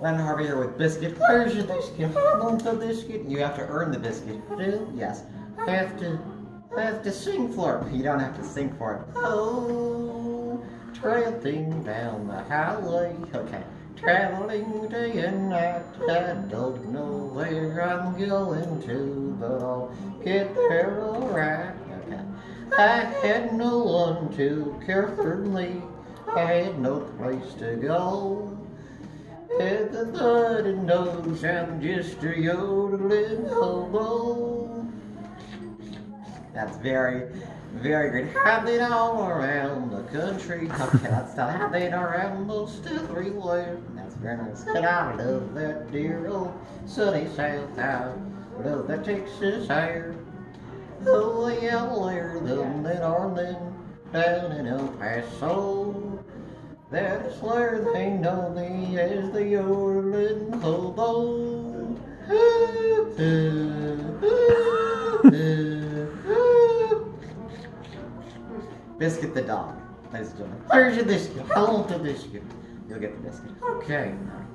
Len Harvey here with Biscuit. Where's your biscuit? I want the biscuit. You have to earn the biscuit. Do? Yes. I have to sing for it. You don't have to sing for it. Oh, tramping down the highway. Okay. Traveling day and night. I don't know where I'm going to, but I'll get there alright. Okay. I had no one to care for me. I had no place to go. Everybody knows I'm just a yodeling hobo. That's very, very good. Hopping all around the country. Okay, let's start hopping around most everywhere. That's very nice. And I love that dear old sunny South. I love that Texas air. Oh, yeah, where them that are then down in El Paso. That's where they know me as the yodeling hobo. Biscuit the dog, ladies and gentlemen. Where's your biscuit? I want the biscuit. You'll get the biscuit. Okay.